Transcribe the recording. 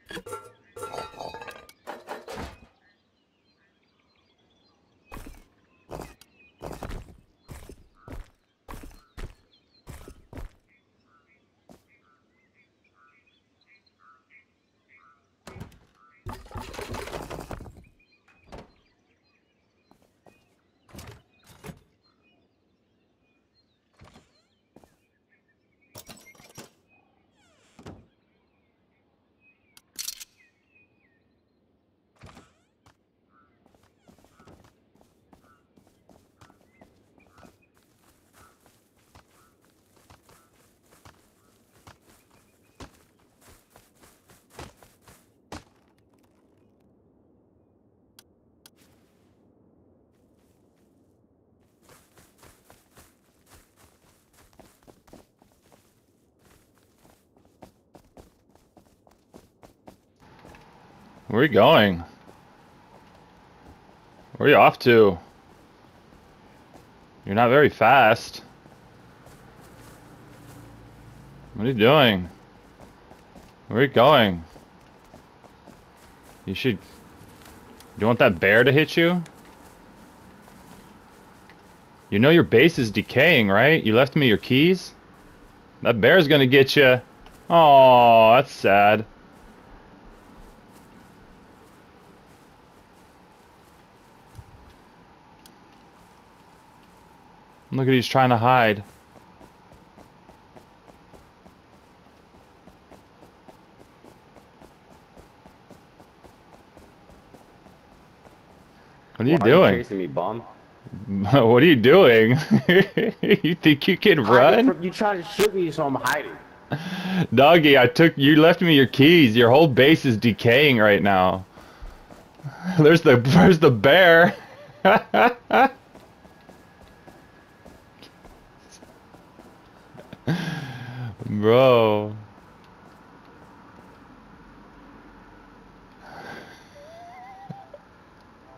Where are you going? Where are you off to? You're not very fast. What are you doing? Where are you going? You should... You want that bear to hit you? You know your base is decaying, right? You left me your keys? That bear's gonna get you. Oh, that's sad. Look at he's trying to hide. What are you Why are you doing? chasing me, bum? What are you doing? You think you can run? You tried to shoot me, so I'm hiding. Doggy, you left me your keys. Your whole base is decaying right now. There's the bear. Bro.